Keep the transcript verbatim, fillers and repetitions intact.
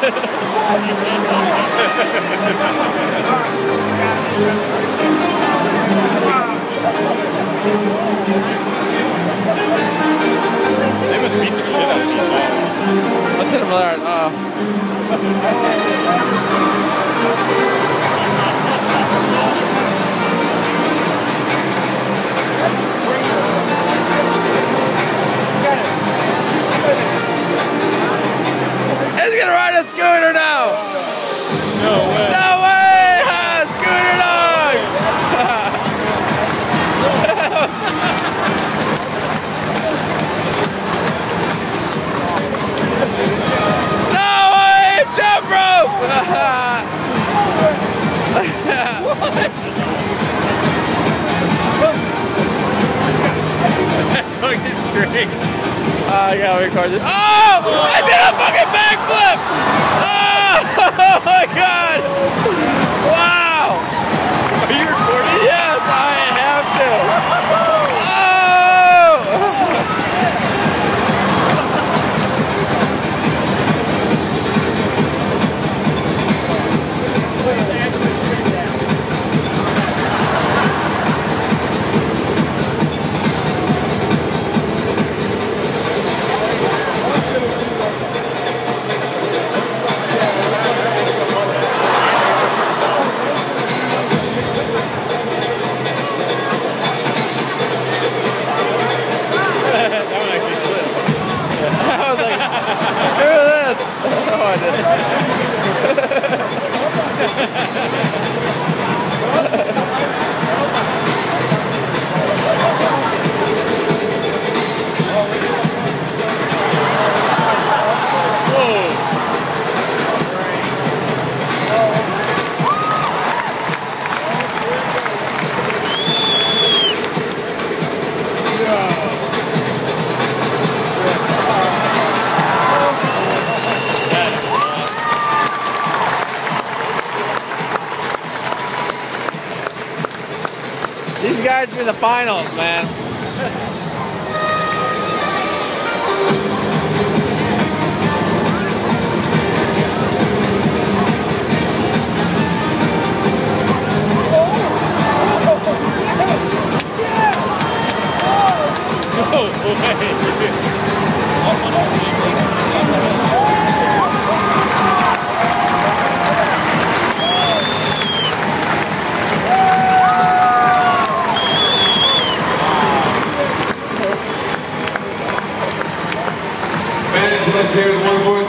They must beat the shit out of these dogs. Let's hit him there. Uh. He's gonna ride a scooter now! No way! No way! Ah, scooter dog! No way! Jump rope! That dog is great. Oh, I gotta record this. Oh! I did a fucking backflip! Oh! Oh my god! Wow! Are you recording? Yes, I have to! Oh! I was like, screw this! Oh, I These guys are in the finals, man. Let's hear one more.